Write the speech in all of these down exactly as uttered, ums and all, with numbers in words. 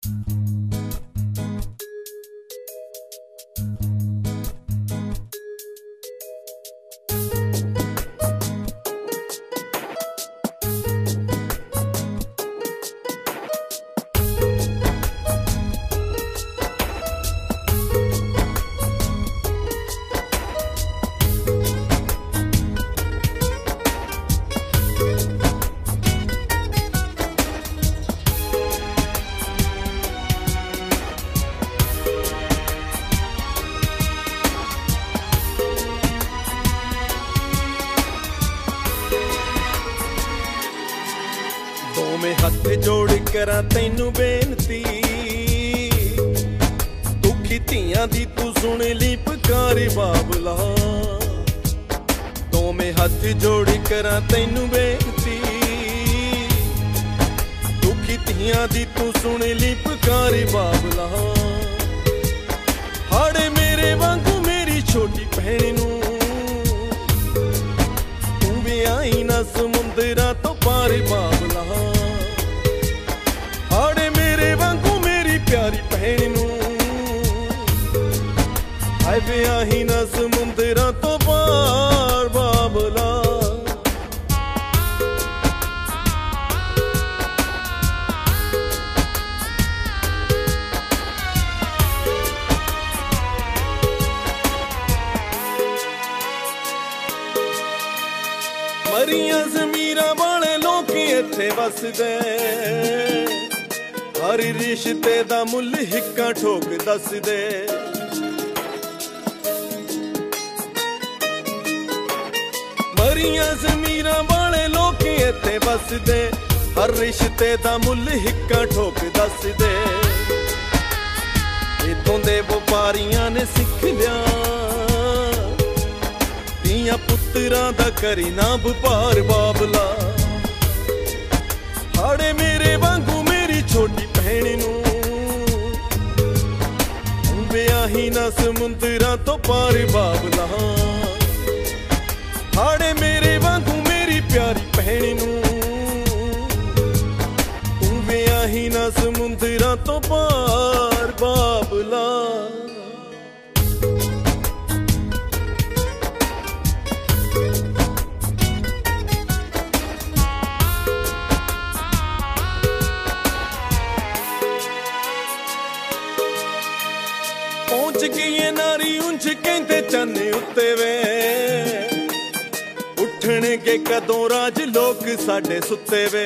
दोवें हथ जोड़ करा तैनू बेनती, दुखी धियां दी तू सुन ली पुकार बाबला। दोवें हथ जोड़ करा तैनू बेनती, दुखी धियां दी तू सुन ली पुकार बाबला। हाड़े मेरे वांगू मेरी छोटी भैन नू, तू भी आई ना समुंदरा तो पार बाबला। हाड़े मेरे वांगू मेरी प्यारी भैन नू, हाय वे आही ना समुंदरा तो पार बाबला। मरिया ज़मीरां वाले लोग इत्थे वसदे, हर रिश्ते दा मुल हिक्का ठोक दस दे। मरिया ज़मीरां वाले लोग इत्थे वसदे, हर रिश्ते दा मुल हिक्का ठोक दस दे। इत्थों दे व्यापारियां ने सिख लिया, धीआं पुत्तरां दा करी ना वपार बाबला। हाड़े मेरे वांगू मेरी छोटी भैन नू, ब्याही ना समुंदरा तो पार बाबला। हाड़े मेरे वांगू मेरी प्यारी भैन नू, ब्याही ना समुंदरा तो पार बाबला। पहुंच गई है नारी उंज कहते चन्ने उत्ते वे, उठणगे कदों राज लोग साडे सुते वे।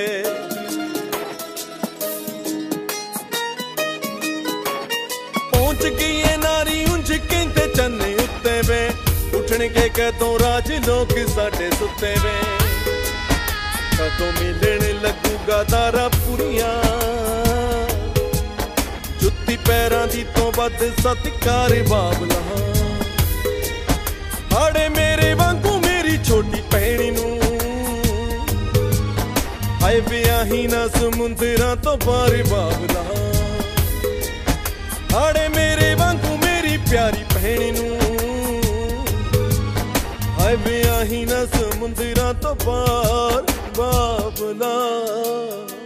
पहुंच गई है नारी उंज कहते चन्ने उत्ते वे, उठणगे कदों राज लोग साडे सुते वे। कदों मिलण लगूगा दारा पुरिया, जुत्ती पैरां दी तो वध सत्कार बाबला। हाड़े मेरे वांगू मेरी छोटी भैन नू, हाय ब्याही ना समुंदरा तो पार बाबला। हाड़े मेरे वांगू मेरी प्यारी भैन नू, हाय ब्याही ना समुंदरा तो पार बाबला।